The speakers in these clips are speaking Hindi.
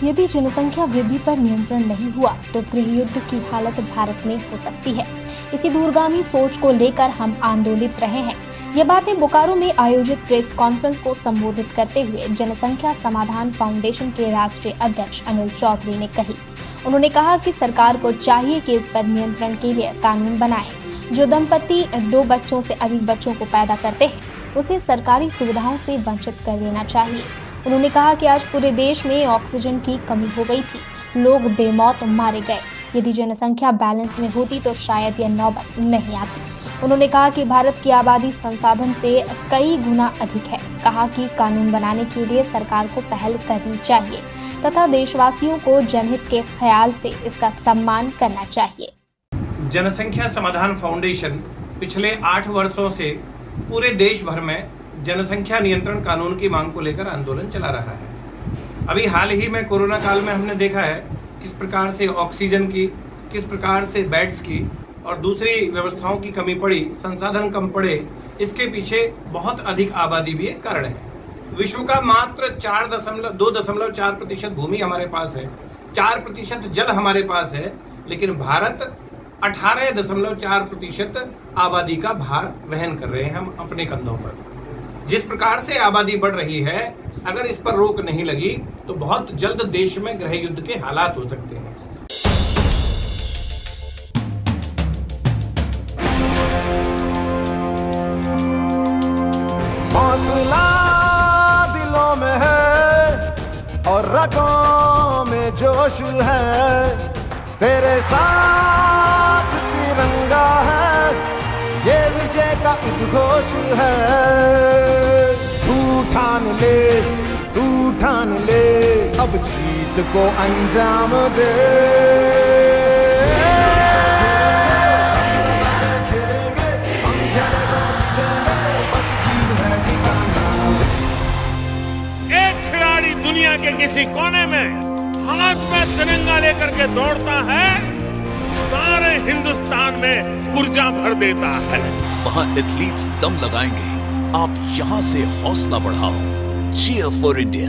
यदि जनसंख्या वृद्धि पर नियंत्रण नहीं हुआ तो गृह युद्ध की हालत भारत में हो सकती है। इसी दूरगामी सोच को लेकर हम आंदोलित रहे हैं। ये बातें बोकारो में आयोजित प्रेस कॉन्फ्रेंस को संबोधित करते हुए जनसंख्या समाधान फाउंडेशन के राष्ट्रीय अध्यक्ष अनिल चौधरी ने कही। उन्होंने कहा कि सरकार को चाहिए कि इस पर नियंत्रण के लिए कानून बनाए। जो दंपति 2 बच्चों से अधिक बच्चों को पैदा करते हैं उसे सरकारी सुविधाओं से वंचित कर देना चाहिए। उन्होंने कहा कि आज पूरे देश में ऑक्सीजन की कमी हो गई थी, लोग बेमौत मारे गए। यदि जनसंख्या बैलेंस में होती तो शायद यह नौबत नहीं आती। उन्होंने कहा कि भारत की आबादी संसाधन से कई गुना अधिक है। कहा कि कानून बनाने के लिए सरकार को पहल करनी चाहिए तथा देशवासियों को जनहित के ख्याल से इसका सम्मान करना चाहिए। जनसंख्या समाधान फाउंडेशन पिछले 8 वर्षों से पूरे देश भर में जनसंख्या नियंत्रण कानून की मांग को लेकर आंदोलन चला रहा है। अभी हाल ही में कोरोना काल में हमने देखा है किस प्रकार से ऑक्सीजन की, किस प्रकार से बेड्स की और दूसरी व्यवस्थाओं की कमी पड़ी, संसाधन कम पड़े। इसके पीछे बहुत अधिक आबादी भी एक कारण है। विश्व का मात्र 2.4% भूमि हमारे पास है, 4% जल हमारे पास है, लेकिन भारत 18.4% आबादी का भार वहन कर रहे हैं हम अपने कंधों पर। जिस प्रकार से आबादी बढ़ रही है, अगर इस पर रोक नहीं लगी तो बहुत जल्द देश में गृह युद्ध के हालात हो सकते हैं। हौसला दिलों में है और रगों में जोश है, तेरे साथ तिरंगा है, ये विजय का उद्घोष है। तू ठान ले, अब जीत को अंजाम दे। एक खिलाड़ी दुनिया के किसी कोने में हाथ में तिरंगा लेकर के दौड़ता है, सारे हिंदुस्तान में ऊर्जा भर देता है। वहाँ एथलीट्स दम लगाएंगे, आप यहाँ से हौसला बढ़ाओ। Cheer for India.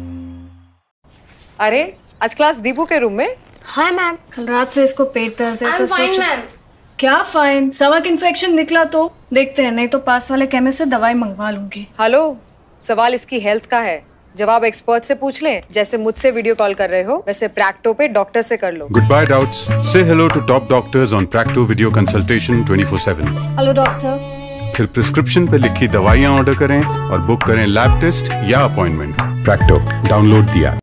अरे आज क्लास दीपू के रूम में? हाय मैम, कल रात से इसको पेट दर्द है तो सोचा। क्या फाइन? स्टमक इन्फेक्शन निकला तो देखते हैं, नहीं तो पास वाले केमिस्ट से दवाई मंगवा लूंगी। हेलो, सवाल इसकी हेल्थ का है, जवाब एक्सपर्ट से पूछ लें। जैसे मुझसे वीडियो कॉल कर रहे हो वैसे प्रैक्टो पे डॉक्टर से कर लो। गुड बाय डाउट्स, से hello to top doctors on Practo video consultation 24/7। Hello doctor. फिर प्रिस्क्रिप्शन पे लिखी दवाइयाँ ऑर्डर करें और बुक करें लैब टेस्ट या अपॉइंटमेंट। प्रैक्टो, डाउनलोड दिया।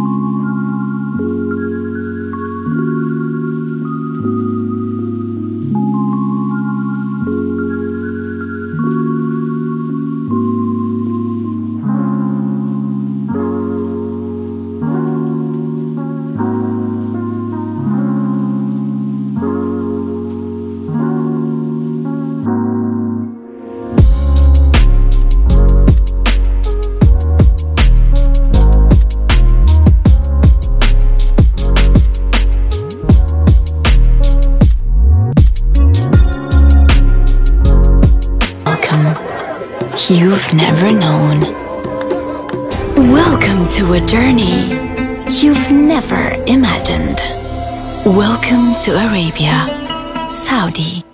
You've never known. Welcome to a journey you've never imagined. Welcome to Arabia, Saudi.